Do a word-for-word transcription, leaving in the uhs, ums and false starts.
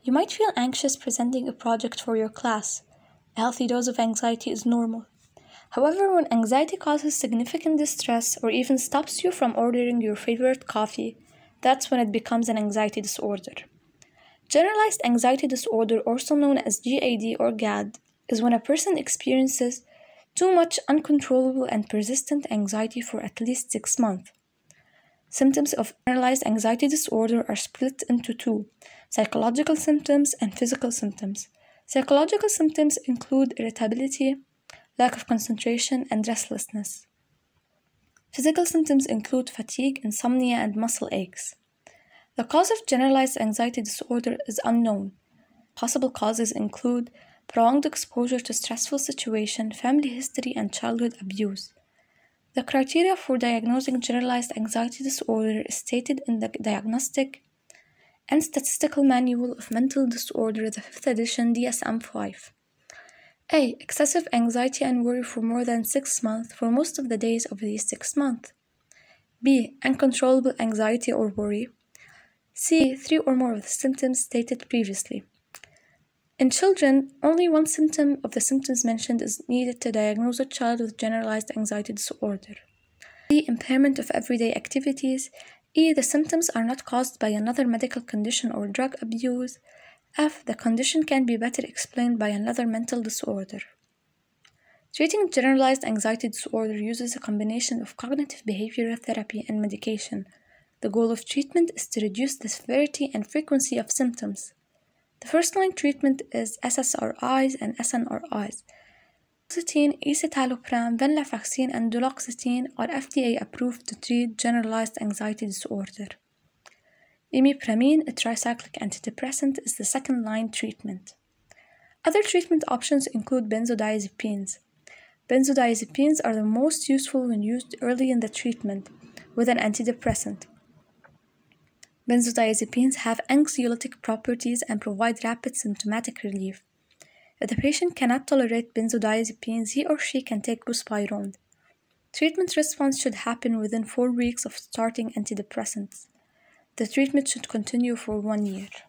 You might feel anxious presenting a project for your class. A healthy dose of anxiety is normal. However, when anxiety causes significant distress or even stops you from ordering your favorite coffee, that's when it becomes an anxiety disorder. Generalized Anxiety Disorder, also known as G A D or G A D, is when a person experiences too much uncontrollable and persistent anxiety for at least six months. Symptoms of generalized anxiety disorder are split into two: psychological symptoms and physical symptoms. Psychological symptoms include irritability, lack of concentration, and restlessness. Physical symptoms include fatigue, insomnia, and muscle aches. The cause of generalized anxiety disorder is unknown. Possible causes include prolonged exposure to stressful situations, family history, and childhood abuse. The criteria for diagnosing generalized anxiety disorder is stated in the Diagnostic and Statistical Manual of Mental Disorder, the fifth edition, D S M five. A. Excessive anxiety and worry for more than six months for most of the days of these six months. B. Uncontrollable anxiety or worry. C. Three or more of the symptoms stated previously. In children, only one symptom of the symptoms mentioned is needed to diagnose a child with generalized anxiety disorder. D. Impairment of everyday activities. E. The symptoms are not caused by another medical condition or drug abuse. F. The condition can be better explained by another mental disorder. Treating generalized anxiety disorder uses a combination of cognitive behavioral therapy and medication. The goal of treatment is to reduce the severity and frequency of symptoms. The first-line treatment is S S R Is and S N R Is. Fluoxetine, escitalopram, venlafaxine, and duloxetine are F D A approved to treat generalized anxiety disorder. Imipramine, a tricyclic antidepressant, is the second-line treatment. Other treatment options include benzodiazepines. Benzodiazepines are the most useful when used early in the treatment with an antidepressant. Benzodiazepines have anxiolytic properties and provide rapid symptomatic relief. If the patient cannot tolerate benzodiazepines, he or she can take buspirone. Treatment response should happen within four weeks of starting antidepressants. The treatment should continue for one year.